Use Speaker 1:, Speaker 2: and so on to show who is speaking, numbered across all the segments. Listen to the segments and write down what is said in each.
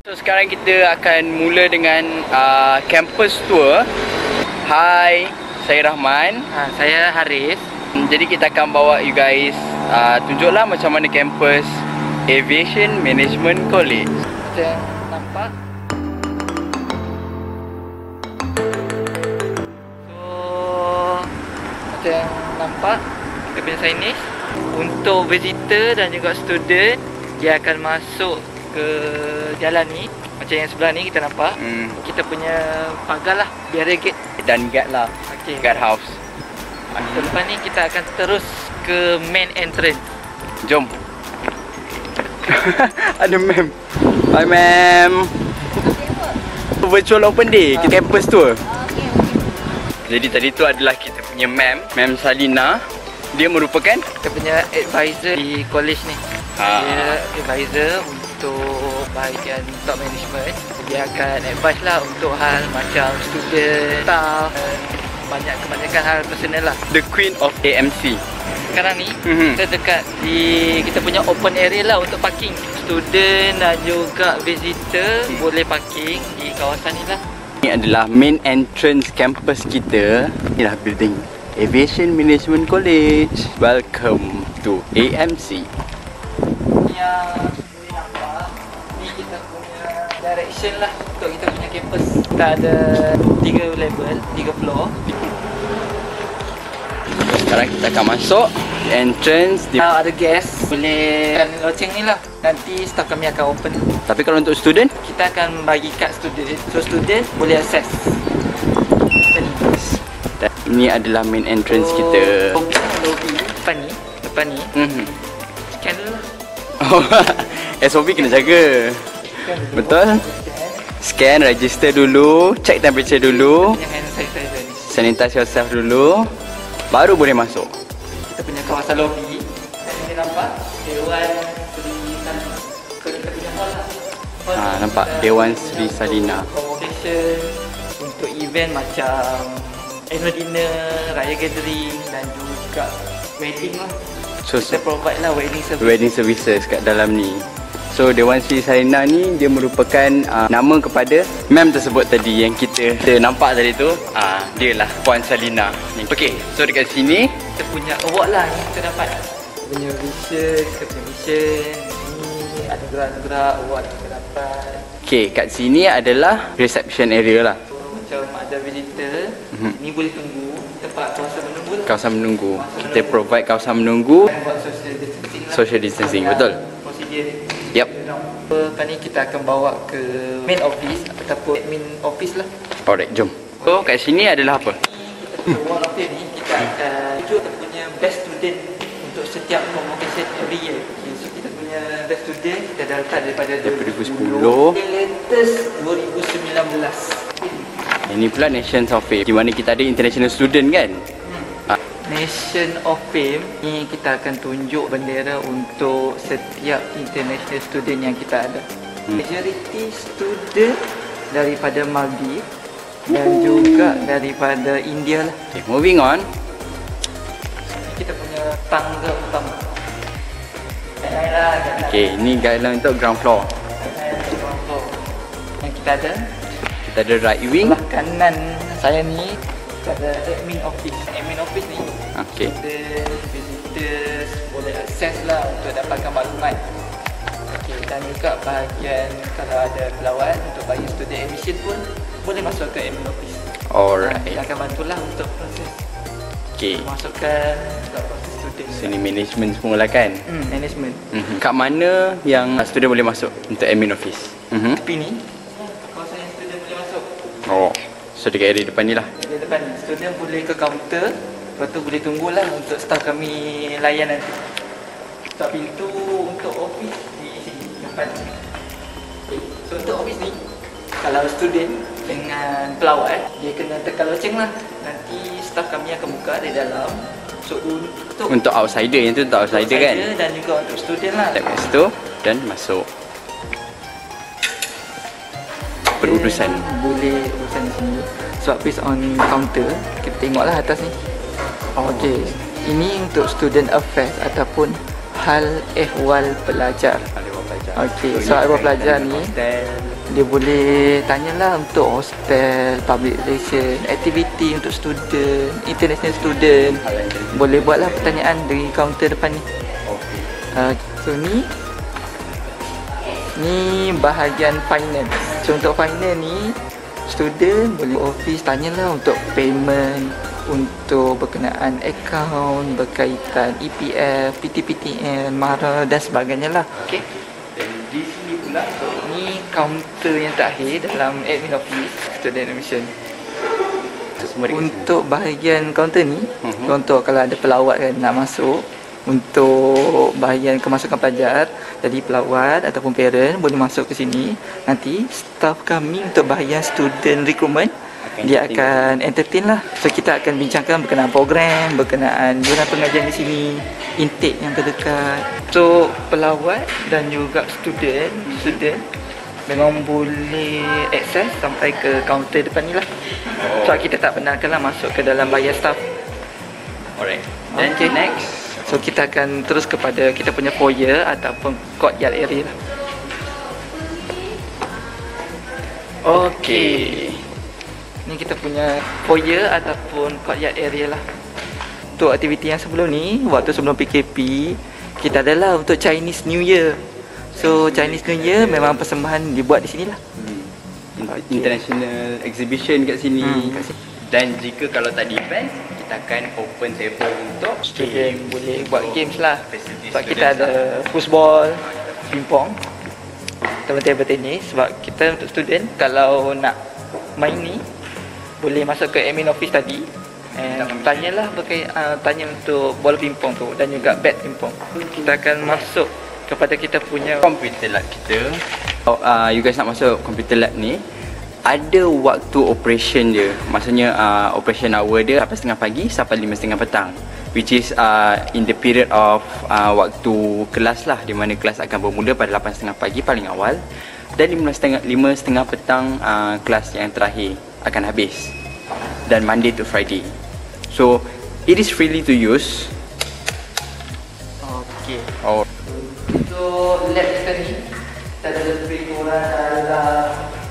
Speaker 1: So sekarang kita akan mula dengan campus tour. Hai, saya Rahman.
Speaker 2: Saya Haris.
Speaker 1: Jadi kita akan bawa you guys tunjuklah macam mana campus Aviation Management College.
Speaker 2: Macam nampak. So macam nampak kita punya signage. Untuk visitor dan juga student, dia akan masuk ke jalan ni. Macam yang sebelah ni kita nampak. Kita punya pagar lah, barricade
Speaker 1: Dan guard lah,
Speaker 2: okay.
Speaker 1: guard house.
Speaker 2: Lepas ni kita akan terus ke main entrance.
Speaker 1: Jom. Ada ma'am. Hi ma'am. Virtual open day, kita campus tour. Jadi tadi tu adalah kita punya ma'am Salina. Dia merupakan
Speaker 2: Kita punya advisor di college ni. Dia advisor untuk bahagian top management. Dia akan advise lah untuk hal macam student, staff, kebanyakan hal personal lah.
Speaker 1: the queen of AMC.
Speaker 2: Sekarang ni kita dekat di kita punya open area lah untuk parking. Student dan juga visitor boleh parking di kawasan ni lah.
Speaker 1: Ini adalah main entrance campus kita. Inilah building Aviation Management College. Welcome to AMC.
Speaker 2: Yang boleh nampak ni kita punya direction lah untuk kita punya campus. Kita ada 3 level, 3 floor.
Speaker 1: Sekarang kita akan masuk entrance di...
Speaker 2: Kalau ada guest boleh loceng ni lah. Nanti staff kami akan open.
Speaker 1: Tapi kalau untuk student,
Speaker 2: Kita akan bagi kad student. So student boleh access.
Speaker 1: ini adalah main entrance kita.
Speaker 2: Lobby depan ni. Scan dulu lah.
Speaker 1: SOP kena jaga. Betul? Scan, register dulu, check temperature dulu,
Speaker 2: Yang hand sanitizer ni.
Speaker 1: sanitize yourself dulu, baru boleh masuk.
Speaker 2: Kita punya kawasan lobby. Dan kita nampak Dewan Sri Salina. So kita punya hall lah.
Speaker 1: Nampak Dewan Sri Salina.
Speaker 2: Convocation untuk event macam annual dinner, raya gathering dan juga wedding lah.
Speaker 1: So,
Speaker 2: Kita provide lah
Speaker 1: wedding services kat dalam ni. So Dewan Sri Salina ni dia merupakan nama kepada ma'am tersebut tadi yang kita nampak tadi tu. Dia lah Puan Salina ni. Okey, so dekat sini
Speaker 2: kita punya award lah yang kita dapat. Kita punya vision, kita punya mission. Ni ada gerak-gerak award yang kita dapat.
Speaker 1: okey, kat sini adalah reception area lah.
Speaker 2: Macam ada visitor, ni boleh tunggu tempat kawasan menunggu lah.
Speaker 1: Kawasan menunggu. Kita provide kawasan menunggu,
Speaker 2: Dan buat social distancing lah.
Speaker 1: social distancing, betul?
Speaker 2: Prosedur.
Speaker 1: Yep.
Speaker 2: Lepas ni kita akan bawa ke main office ataupun admin office lah.
Speaker 1: Alright, jom. So kat sini adalah apa?
Speaker 2: Kita wall of fame ni kita akan tunjuk kita punya best student untuk setiap convocation every year. Okay, so kita punya best student kita dah letak daripada
Speaker 1: 2010.
Speaker 2: latest 2019.
Speaker 1: Ini pula Nations of Fame, di mana kita ada international student kan?
Speaker 2: Nation of Fame ni kita akan tunjuk bendera untuk setiap international student yang kita ada. Majority student daripada Maldives dan juga daripada India lah.
Speaker 1: Okay, moving on.
Speaker 2: Kita punya tangga utama.
Speaker 1: Okay, ni guideline untuk ground floor.
Speaker 2: Yang kita ada
Speaker 1: Kita ada right wing.
Speaker 2: sebelah kanan saya ni kita ada admin office. Admin office ni
Speaker 1: Okay.
Speaker 2: visitors boleh akses lah untuk dapatkan maklumat. Okay, dan juga bahagian kalau ada pelawat untuk bagi student admission pun boleh masuk ke admin office.
Speaker 1: Alright.
Speaker 2: Dia akan bantulah untuk proses
Speaker 1: Okay.
Speaker 2: masukkan juga proses student.
Speaker 1: Sini management semua lah kan?
Speaker 2: Management.
Speaker 1: Kat mana yang student boleh masuk untuk admin office?
Speaker 2: Tepi ni kawasan yang student boleh masuk.
Speaker 1: Oh, so dekat area depan ni lah.
Speaker 2: Di depan ni student boleh ke kaunter. Lepas tu boleh tunggulah untuk staff kami layan nanti. So pintu untuk office di sini depan. Okay. So untuk office ni kalau student dengan pelawat dia kena tekan loceng lah. Nanti staff kami akan buka di dalam. So
Speaker 1: Untuk outsider, yang tu untuk outsider kan?
Speaker 2: dan juga untuk student lah.
Speaker 1: Tap kat situ dan masuk. Berurusan.
Speaker 2: Boleh urusan di sini. Sebab based on counter, kita tengoklah atas ni. Okey, ini untuk student affairs ataupun hal ehwal pelajar. Okey, so ehwal pelajar ni Dia boleh tanyalah untuk hostel, public relation, aktiviti untuk student, international student. Boleh buatlah pertanyaan dari kaunter depan ni. So ni bahagian finance. So untuk finance ni, student boleh office tanyalah untuk payment, untuk berkenaan akaun, berkaitan EPF, PTPTN, MARA dan sebagainya lah. Okay.
Speaker 1: Dan di sini pula,
Speaker 2: ni kaunter yang terakhir dalam admin office student admission. Untuk bahagian kaunter ni, contoh kalau ada pelawat kan nak masuk, untuk bahagian kemasukan pelajar, jadi pelawat ataupun parent boleh masuk ke sini. Nanti staff kami untuk bahagian student recruitment, dia akan entertain lah. So kita akan bincangkan berkenaan program, berkenaan jurnal pengajian di sini, intake yang terdekat. So pelawat dan juga student memang boleh akses sampai ke kaunter depan ni lah. So kita tak benarkan lah masuk ke dalam bahagian staff.
Speaker 1: Alright. Then okay, next.
Speaker 2: So kita akan terus kepada kita punya foyer ataupun courtyard area lah. Okay. Ni kita punya foyer ataupun courtyard area lah. Untuk aktiviti yang sebelum ni, waktu sebelum PKP, kita adalah untuk Chinese New Year. So Chinese New Year memang persembahan dibuat di sini lah.
Speaker 1: International exhibition kat sini.
Speaker 2: Kat sini.
Speaker 1: Dan jika kalau tak di event, kita akan open table untuk
Speaker 2: game. Boleh buat games lah. Sebab kita ada
Speaker 1: lah.
Speaker 2: football, pingpong, table tenis. Sebab kita untuk student, kalau nak main ni, boleh masuk ke admin office tadi. Tanyalah tanya untuk bola pingpong tu dan juga bat pingpong. Kita akan masuk kepada kita punya
Speaker 1: computer lab kita. You guys nak masuk computer lab ni, ada waktu operation dia. Maksudnya operation hour dia 8.30 pagi sampai 5.30 petang, which is in the period of waktu kelas lah, di mana kelas akan bermula pada 8.30 pagi paling awal, dan 5.30 petang kelas yang terakhir akan habis, dan Monday to Friday. So it is freely to use.
Speaker 2: Okay.
Speaker 1: Untuk
Speaker 2: lab kita ni, kita ada lebih kurang dalam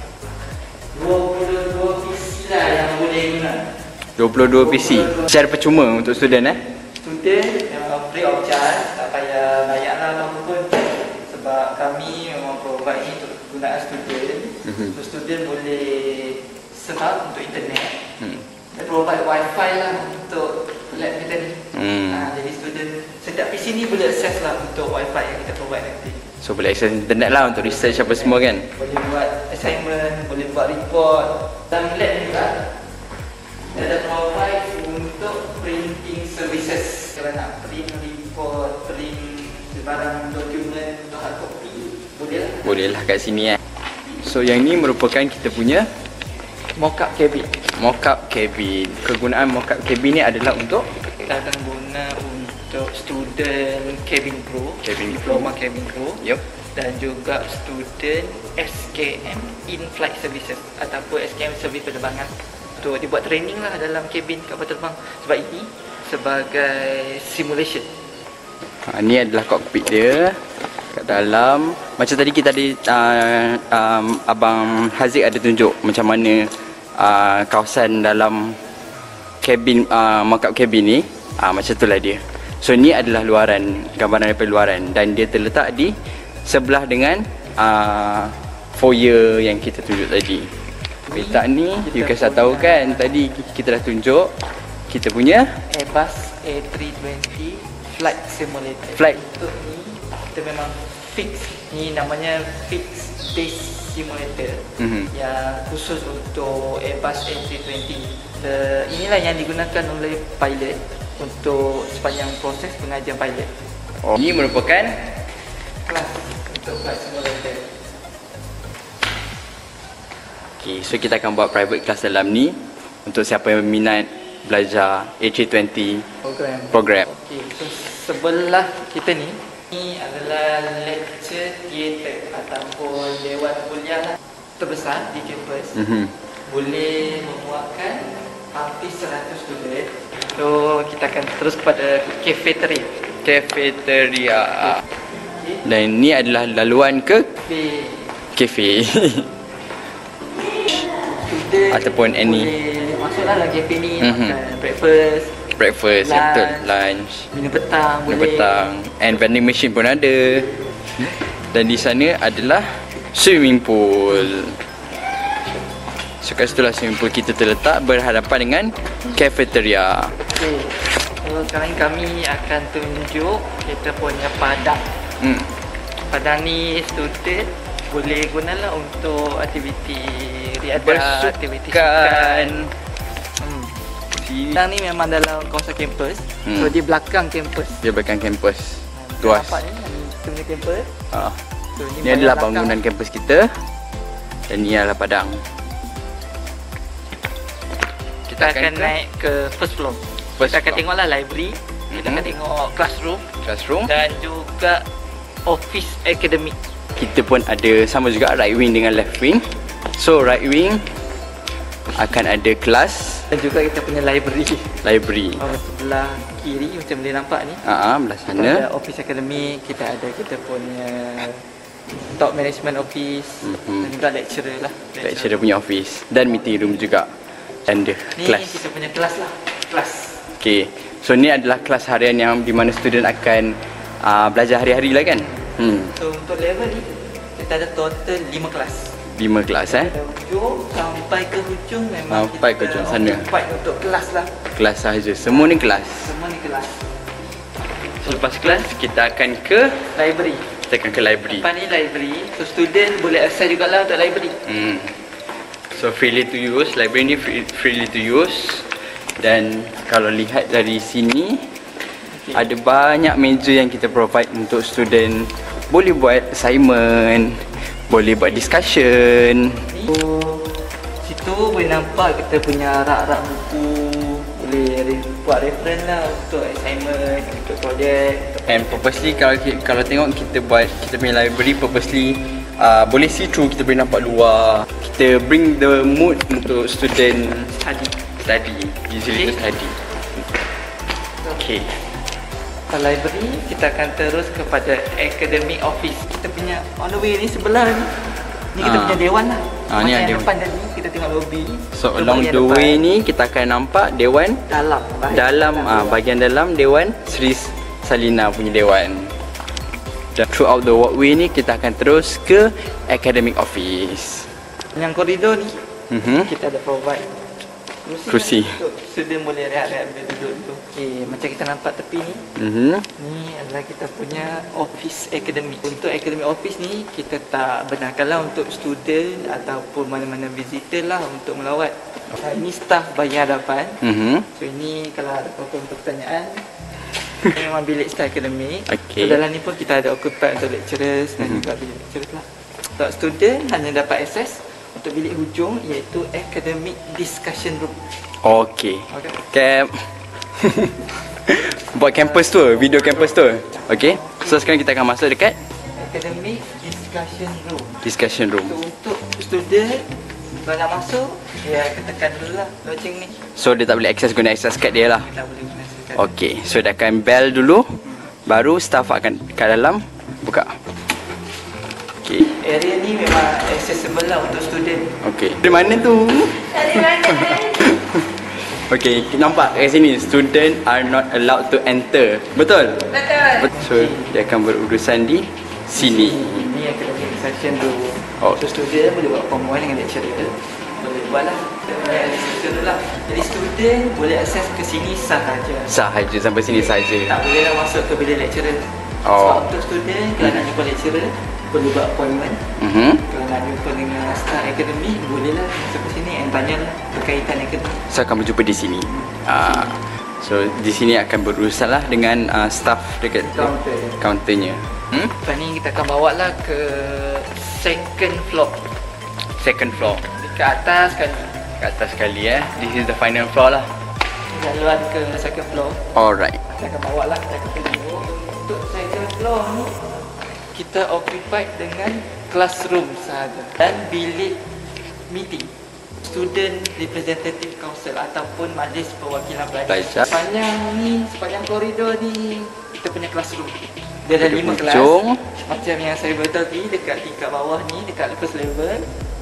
Speaker 2: 22 PC lah yang boleh guna.
Speaker 1: 22 PC secara percuma untuk student
Speaker 2: Student free of charge, tak payah bayar lah ataupun, sebab kami memang provide ni untuk kegunaan student. So student boleh serap untuk internet. Kita provide wifi lah untuk lab kita ni. Jadi student setiap PC ni boleh akses lah untuk wifi yang kita provide nanti.
Speaker 1: So boleh akses internet lah untuk research apa semua kan.
Speaker 2: Boleh buat assignment, boleh buat report. Dalam lab ni juga kita ada provide untuk printing services. Kalau nak print report, print barang dokumen untuk hard copy, boleh lah.
Speaker 1: Boleh lah kat sini So yang ni merupakan kita punya
Speaker 2: mock-up cabin.
Speaker 1: Mock-up cabin. Kegunaan mock-up cabin ni adalah untuk
Speaker 2: kita akan guna untuk student cabin crew, diploma cabin crew. Dan juga student SKM in-flight services ataupun SKM servis penerbangan. Untuk dibuat training lah dalam cabin kapal terbang. Sebab ini sebagai simulation.
Speaker 1: Ni adalah cockpit dia kat dalam. Macam tadi kita ada Abang Haziq ada tunjuk macam mana kawasan dalam cabin, mock-up cabin ni. Macam itulah dia. So ni adalah luaran, gambaran daripada luaran, dan dia terletak di sebelah dengan foyer yang kita tunjuk tadi. Letak ni, you guys dah tahu kan, tadi kita dah tunjuk kita punya
Speaker 2: Airbus A320 Flight Simulator. Untuk ni kita memang fix, ni namanya Fixed Base Simulator, yang khusus untuk Airbus A320. Inilah yang digunakan oleh pilot untuk sepanjang proses pengajian pilot.
Speaker 1: Ini merupakan
Speaker 2: kelas untuk flight simulator.
Speaker 1: Okay, so kita akan buat private class dalam ni untuk siapa yang minat belajar A320 program.
Speaker 2: Okay, so sebelah kita ni adalah lecture theatre ataupun dewan kuliah terbesar di kampus. Boleh memuatkan hampir 100 student. So kita akan terus kepada cafeteria. Dan ni adalah laluan ke kafe. student
Speaker 1: ataupun any
Speaker 2: boleh masuklah dalam kafe ni, makan breakfast,
Speaker 1: betul, lunch,
Speaker 2: minum petang,
Speaker 1: minum
Speaker 2: boleh.
Speaker 1: petang, and vending machine pun ada. Dan di sana adalah swimming pool. So kat situlah swimming pool kita terletak berhadapan dengan cafeteria.
Speaker 2: Okay. So sekarang ni kami akan tunjuk kita punya padang. Padang ni student boleh gunalah untuk aktiviti riadah, aktiviti sukan. Padang ni memang dalam kawasan kampus. So di belakang kampus.
Speaker 1: Dia belakang kampus. Tuas.
Speaker 2: Nampak ni kita punya kampus. So,
Speaker 1: Ni adalah bangunan kampus kita. Dan ni adalah padang.
Speaker 2: Kita akan naik ke first floor. Kita akan tengoklah library. Kita akan tengok classroom dan juga office academic.
Speaker 1: Kita pun ada sama juga right wing dengan left wing. So right wing akan ada kelas
Speaker 2: dan juga kita punya library. Sebelah kiri macam boleh nampak ni.
Speaker 1: Belah sana.
Speaker 2: Kita ada office academic, kita ada kita punya top management office dan juga lecturer lah.
Speaker 1: Lecturer punya office dan meeting room juga. Dan ada
Speaker 2: ni
Speaker 1: kelas.
Speaker 2: Kita punya kelas lah. Kelas.
Speaker 1: Okay. So ni adalah kelas harian yang di mana student akan belajar hari-hari lah kan.
Speaker 2: So untuk level ni kita ada total 5 kelas.
Speaker 1: 5 kelas
Speaker 2: Dari hujung sampai ke hujung memang
Speaker 1: sampai ke hujung sana.
Speaker 2: Untuk kelas lah.
Speaker 1: Kelas sahaja. Semua ni kelas.
Speaker 2: Semua ni kelas.
Speaker 1: Selepas kelas kita akan ke
Speaker 2: library.
Speaker 1: Kita akan ke library.
Speaker 2: Depan ni library. So student boleh access jugalah untuk library.
Speaker 1: So freely to use. Library ni freely to use. Dan kalau lihat dari sini ada banyak meja yang kita provide untuk student. Boleh buat assignment, boleh buat discussion.
Speaker 2: Situ boleh nampak kita punya rak-rak buku. Boleh buat reference lah untuk assignment, untuk projek.
Speaker 1: And purposely kalau tengok kita buat kita punya library purposely boleh see through, kita boleh nampak luar. Kita bring the mood untuk student study. Usually to study. Okay.
Speaker 2: Library, kita akan terus kepada academic office. Kita punya on the way ni sebelah ni. Ni kita punya dewan lah.
Speaker 1: Ni ada
Speaker 2: depan tadi kita tengok lobby.
Speaker 1: So along the way ni kita akan nampak dewan dalam bahagian dalam dewan Sri Salina punya dewan. Dan throughout the walkway ni kita akan terus ke academic office.
Speaker 2: Yang koridor ni kita ada provide
Speaker 1: kerusi
Speaker 2: untuk student boleh rehat-rehat bila duduk tu. Okay, macam kita nampak tepi ni. Ni adalah kita punya office academic. Untuk academic office ni kita tak benarkanlah untuk student ataupun mana-mana visitor lah untuk melawat. Ini staff bahagian hadapan. So ini kalau ada apa-apa pertanyaan, ini memang bilik staff academic. So dalam ni pun kita ada occupied untuk lecturers dan juga bilik lecturers lah. Untuk student hanya dapat akses untuk bilik hujung iaitu academic discussion room.
Speaker 1: Okay. Camp. Buat campus tour, video campus tour. Okay. So sekarang kita akan masuk dekat
Speaker 2: academic
Speaker 1: discussion room.
Speaker 2: So, untuk student kalau nak masuk, dia akan tekan dulu lah loceng ni.
Speaker 1: So dia tak boleh guna access card dia lah.
Speaker 2: Tak boleh guna access card.
Speaker 1: Okay. So dia akan bell dulu, baru staff akan kat dalam buka. Okay.
Speaker 2: Area ni memang accessible lah untuk student.
Speaker 1: Okay. Dari mana tu?
Speaker 3: Dari mana?
Speaker 1: Okay, nampak kat sini student are not allowed to enter. Betul?
Speaker 3: Betul.
Speaker 1: So dia akan berurusan di sini.
Speaker 2: Ini academic discussion room. So student boleh buat pertemuan dengan lecturer. Boleh buat lah. Lecturer lah. Jadi student boleh akses ke sini sahaja.
Speaker 1: Sahaja, sampai sini sahaja.
Speaker 2: Tak boleh lah masuk ke bilik lecturer. Sebab untuk student kalau nak jumpa lecturer boleh buat appointment. Kalau nak jumpa dengan staff akademik bolehlah masuk ke sini and tanyalah berkaitan akademik.
Speaker 1: So akan berjumpa di sini. So di sini akan berurusan lah dengan staff dekat kaunternya.
Speaker 2: Lepas ni kita akan bawa lah ke second floor.
Speaker 1: Second floor.
Speaker 2: Dekat atas sekali.
Speaker 1: Kat atas sekali This is the final floor lah.
Speaker 2: Jalan ke second floor.
Speaker 1: Alright.
Speaker 2: Kita akan bawa lah kita akan tengok. Untuk second floor ni kita occupied dengan classroom sahaja dan bilik meeting student representative council ataupun majlis perwakilan pelajar. Sepanjang koridor ni kita punya classroom. Dia ada 5 kelas. Macam yang saya beritahu tadi dekat tingkat bawah ni, dekat first level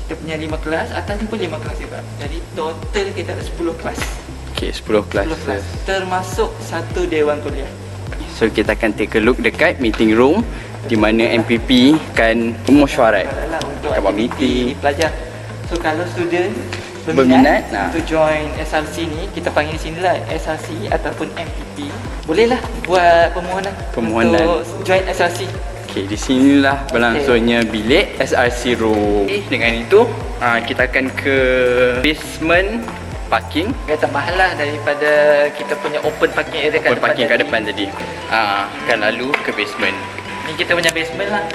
Speaker 2: Kita punya 5 kelas, atas ni pun 5 kelas juga. Jadi total kita ada 10 kelas.
Speaker 1: Okay, 10 kelas.
Speaker 2: 10 kelas. Termasuk satu dewan kuliah.
Speaker 1: So kita akan take a look dekat meeting room di mana MPP akan mesyuarat,
Speaker 2: Untuk
Speaker 1: akan buat
Speaker 2: aktiviti
Speaker 1: meeting.
Speaker 2: pelajar. So kalau student
Speaker 1: Berminat,
Speaker 2: untuk join SRC ni, kita panggil di sini lah SRC ataupun MPP. Bolehlah buat permohonan untuk join SRC.
Speaker 1: Okay, di sinilah berlangsungnya bilik SRC room. Dengan itu, kita akan ke basement parking.
Speaker 2: Kata mahal lah daripada kita punya open parking area
Speaker 1: Open parking kat depan tadi. Akan lalu ke basement.
Speaker 2: Ni kita punya basement lah.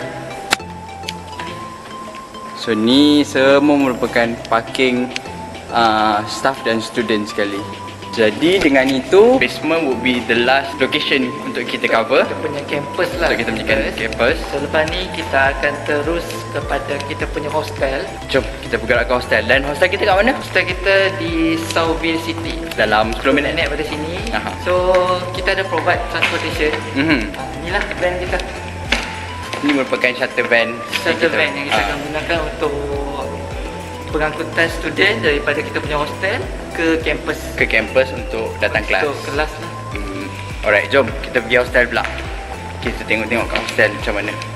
Speaker 1: So ni semua merupakan parking staff dan student sekali. Jadi dengan itu, basement would be the last location untuk kita cover.
Speaker 2: Kita punya campus lah.
Speaker 1: Untuk kita punya campus.
Speaker 2: So lepas ni kita akan terus kepada kita punya hostel.
Speaker 1: Jom kita bergerak ke hostel. Dan hostel kita kat mana?
Speaker 2: Hostel kita di Southville City.
Speaker 1: Dalam 10 minit.
Speaker 2: Naik pada sini.
Speaker 1: Aha.
Speaker 2: So kita ada provide transportation. Inilah van kita.
Speaker 1: Ini merupakan shuttle van.
Speaker 2: Shuttle van yang kita akan gunakan untuk pengangkutan student daripada kita punya hostel ke kampus.
Speaker 1: Ke kampus untuk datang kelas.
Speaker 2: Untuk kelas lah.
Speaker 1: Alright, jom kita pergi hostel pula. Kita tengok-tengok kat hostel macam mana.